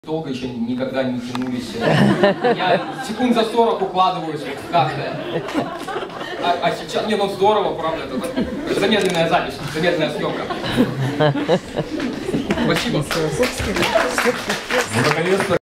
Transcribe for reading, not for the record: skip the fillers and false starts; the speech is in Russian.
Долго еще никогда не тянулись. Я секунд за 40 укладываюсь вот как-то. А сейчас, не, ну здорово, правда, это замедленная запись, замедленная съемка. Спасибо. Наконец-то